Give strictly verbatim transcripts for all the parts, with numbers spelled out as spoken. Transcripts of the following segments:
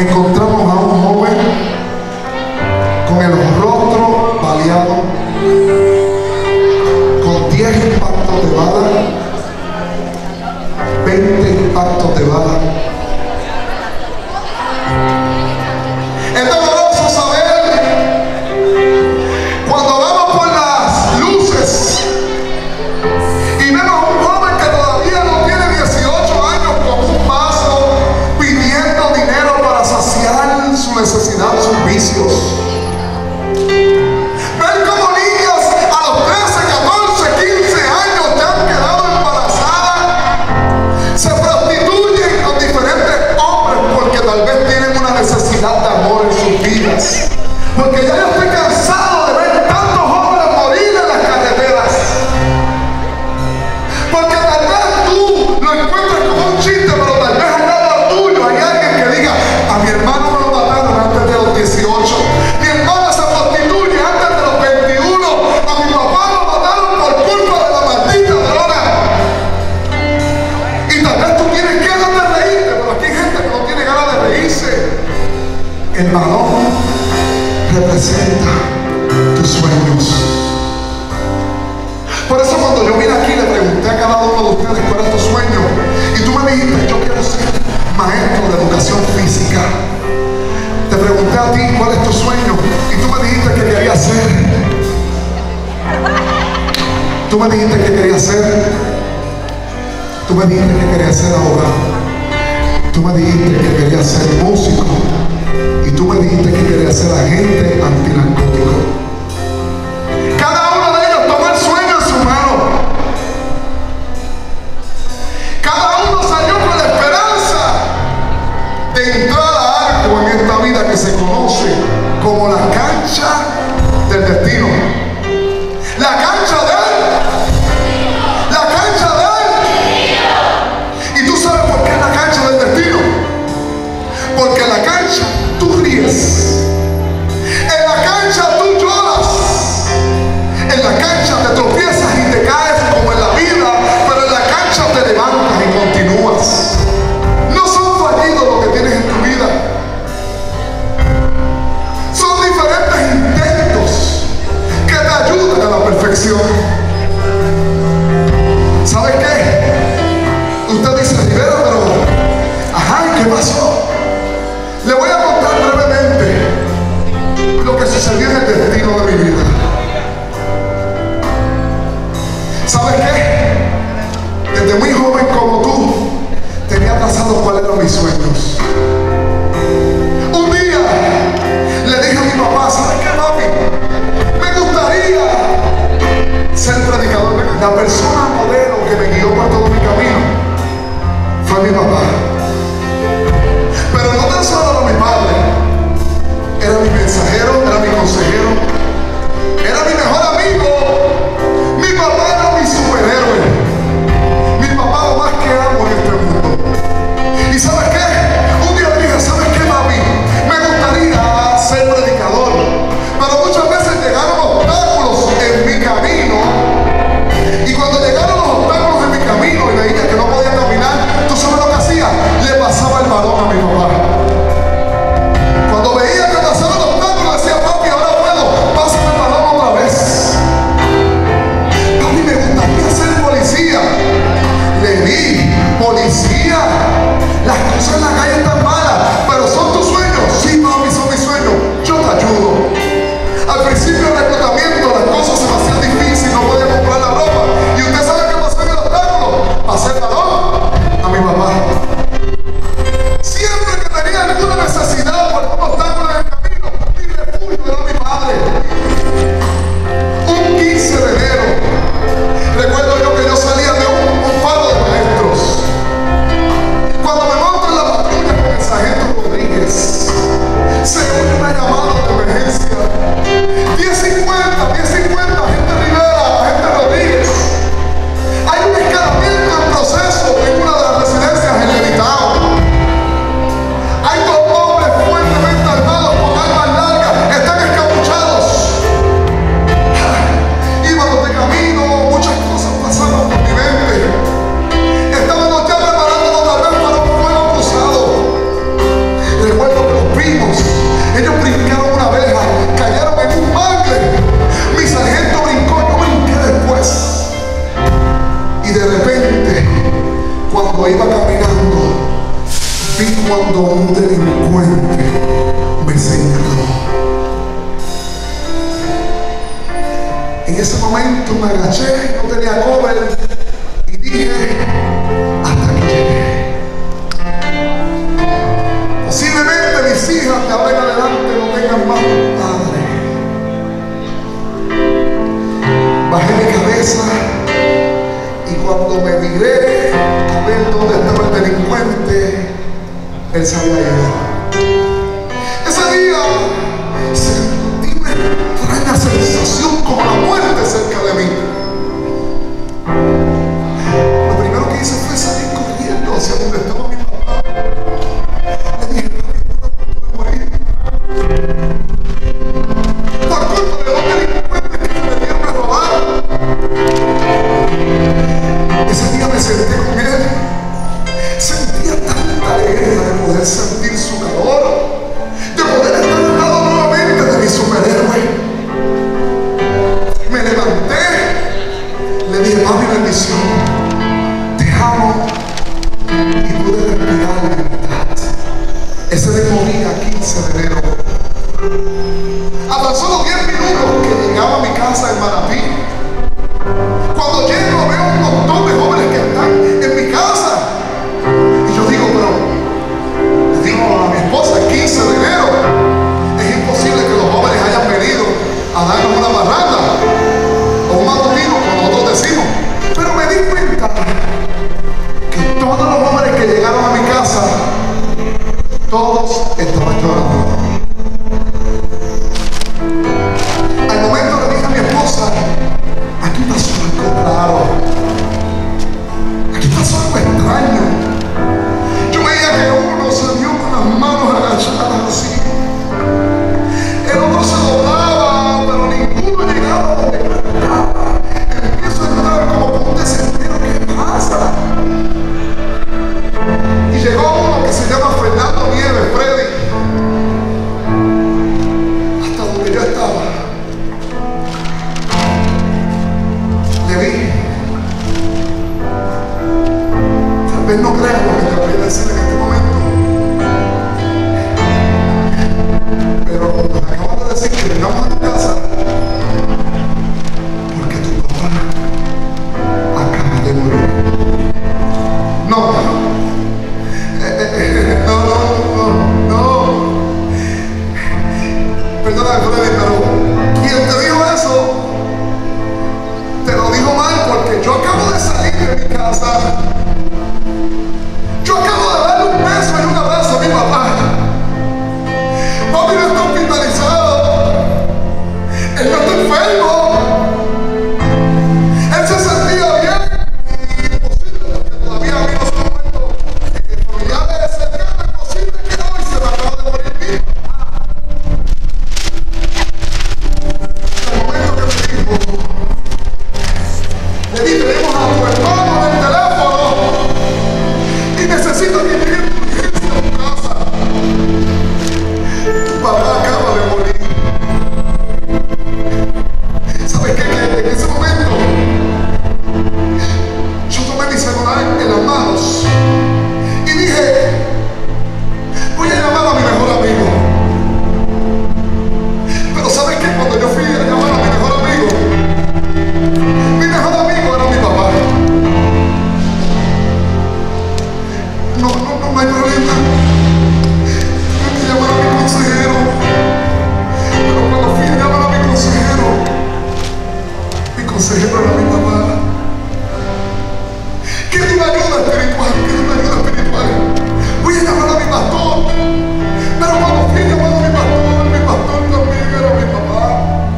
encontramos a un joven con el rostro baleado, con diez impactos de bala, veinte impactos de bala. Es doloroso saber cuando vamos por las luces y vemos a un joven que todavía no tiene dieciocho años con un vaso pidiendo dinero para saciar su necesidad, sus vicios. Ver cómo niñas a los trece, catorce, quince años ya han quedado embarazadas, se prostituyen con diferentes hombres porque tal vez tienen una necesidad de amor en sus vidas. Porque ya yo estoy cansado de ver tantos jóvenes morir en las carreteras. Porque tal vez tú lo encuentras como un chiste, pero tal vez al lado tuyo hay alguien que diga: a mi hermano me lo mataron antes de los dieciocho, mi hermana se prostituye antes de los veintiuno, a mi papá lo mataron por culpa de la maldita droga. Y tal vez tú tienes ganas de reírte, pero aquí hay gente que no tiene ganas de reírse. El balón representa tus sueños. Por eso cuando yo vine aquí le pregunté a cada uno de ustedes cuál es tu sueño, y tú me dijiste: yo quiero ser maestro de educación física. Te pregunté a ti cuál es tu sueño, y tú me dijiste que querías ser tú me dijiste que querías ser tú me dijiste que querías ser abogado, tú me dijiste que querías ser músico, y tú me dijiste que querías ser agente antinarcótico. Cada uno de ellos tomó el sueño en su mano. Cada uno salió con la esperanza de entrar a algo en esta vida que se conoce como la cancha del destino. La cancha de la cancha de y tú sabes por qué es la cancha del destino. Porque en la cancha tú ríes, en la cancha tú lloras, en la cancha te tropiezas y te caes como en la vida, pero en la cancha te levantas y continúas. No son fallidos lo que tienes en tu vida, son diferentes intentos que te ayudan a la perfección. ¿Sabes qué? Usted dice: Rivera, pero ajá, ¿qué pasó? Le voy a contar brevemente lo que sucedió en el destino de mi vida. ¿Sabes qué? Desde muy joven como tú, tenía trazado cuáles eran mis sueños. Un día le dije a mi papá: ¿sabes qué, papi? Me gustaría ser predicador. La persona modelo que me guió por todo mi camino fue mi papá. Pero no tan solo era mi padre, era mi mensajero, era mi consejero, era mi mejor amigo. Mi papá era mi superhéroe, mi papá lo más que amo en este mundo. ¿Y sabes qué? Un día le dije: ¿sabes qué, papi? Me gustaría ser predicador, pero muchas veces llegaron obstáculos en mi camino, y cuando llegaron los obstáculos en mi camino y veía que no podía caminar, ¿tú sabes lo que hacía? no tenía cover y dije, hasta aquí llegué. Posiblemente mis hijas de ahora en adelante no tengan más un padre. Bajé mi cabeza y cuando me miré a ver dónde estaba el delincuente, él se había ido. Ese día sentí una extraña sensación como la muerte cerca de mí. Lo primero que hice fue salir corriendo hacia donde estaba mi papá. Le dije, papi, estoy a punto de morir. Por culpa de los delincuentes que me metieron a robar. Ese día me senté con él. Sentía tanta alegría de poder sentir su calor, de poder estar al lado nuevamente de mi superhéroe. Me levanté, le dije, papi, bendición, te amo, y pude respirar en libertad. Ese mismo día, quince de enero, a tan solo diez minutos que llegaba a mi casa en Manatí, cuando llego veo un montón de jóvenes que están en mi casa. Y yo digo, pero le digo a mi esposa, el quince de enero, es imposible que los jóvenes hayan venido a darnos una barranda o un matutino, como nosotros decimos. Pero me di cuenta que todos los jóvenes que llegaron a mi casa, todos estaban llorando. Al momento le dije a mi esposa, aquí pasó algo raro, aquí pasó algo extraño. Yo veía que uno se dio con las manos agachadas así, el otro se doblaba, pero ninguno llegaba a donde yo estaba. Empiezo a entrar como con un desespero. ¿Qué pasa? Y llegó uno que se llama Fernando Nieves, Freddy, hasta donde yo estaba. Le vi. Tal vez no crean lo que te voy a decir en este momento, pero nos acaban de decir que llegamos a tu casa porque tu papá acaba de morir. No, eh, eh, eh, no, no, no, no. Perdóname, Freddy, pero quien te dijo eso te lo dijo mal, porque yo acabo de salir de mi casa. Yo acabo de darle un beso y un abrazo a mi papá. Papi no está hospitalizado. Él no está enfermo. Él se sentía bien. Imposible, porque todavía a mí no se me ha muerto. En familiares cercanos, es posible que hoy se me acaba de morir mi papá. El momento que me dijo, le dije, tenemos a tu hermano en el teléfono y necesito que llegue en urgencia a tu casa. Tu papá acaba de morir. ¿Sabes qué? Que en ese momento yo tomé mi celular en las manos y dije, voy a llamar a mi mejor amigo. Pero ¿sabes qué? Cuando yo fui a llamar a mi mejor amigo, mi mejor amigo era mi papá. No, no, no, no hay problema. Tengo que llamar a mi consejero. Pero cuando fui a llamar a mi consejero, mi consejero era mi papá. Quiero una ayuda espiritual, quiero una ayuda espiritual. Voy a llamar a mi pastor. Pero cuando fui a llamar a mi pastor, mi pastor también era mi papá.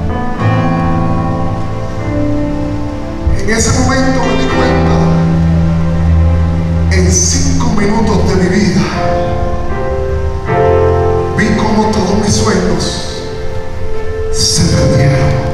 En ese momento me di cuenta, en cinco minutos de mi vida, vi cómo todos mis sueños se perdieron.